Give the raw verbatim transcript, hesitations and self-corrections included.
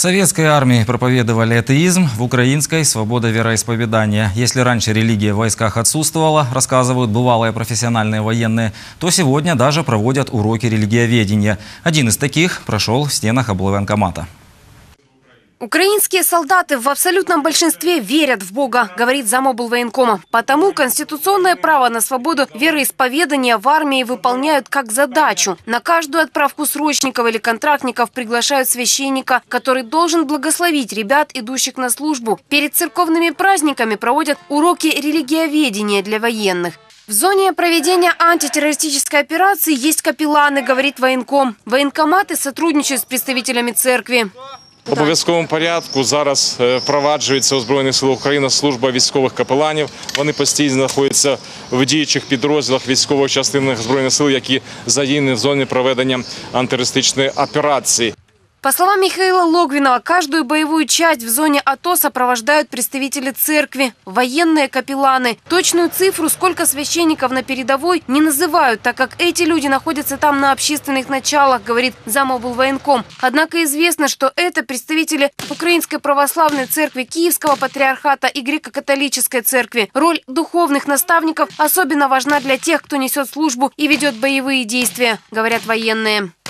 советской армии проповедовали атеизм, в украинской – свобода вероисповедания. Если раньше религия в войсках отсутствовала, рассказывают бывалые профессиональные военные, то сегодня даже проводят уроки религиоведения. Один из таких прошел в стенах облвоенкомата. Украинские солдаты в абсолютном большинстве верят в Бога, говорит зам облвоенкома. Потому конституционное право на свободу вероисповедания в армии выполняют как задачу. На каждую отправку срочников или контрактников приглашают священника, который должен благословить ребят, идущих на службу. Перед церковными праздниками проводят уроки религиоведения для военных. В зоне проведения антитеррористической операции есть капелланы, говорит военком. Военкоматы сотрудничают с представителями церкви. В обов'язковому порядку зараз впроваджується у Збройних силах України служба військових капеланів. Вони постійно знаходяться в діючих підрозділах військових частин Збройних сил, які задіяні в зоні проведення антитеррористичної операції. По словам Михаила Логвинова, каждую боевую часть в зоне АТО сопровождают представители церкви, военные капелланы. Точную цифру, сколько священников на передовой, не называют, так как эти люди находятся там на общественных началах, говорит зам облвоенком. Однако известно, что это представители Украинской православной церкви, Киевского патриархата и греко-католической церкви. Роль духовных наставников особенно важна для тех, кто несет службу и ведет боевые действия, говорят военные.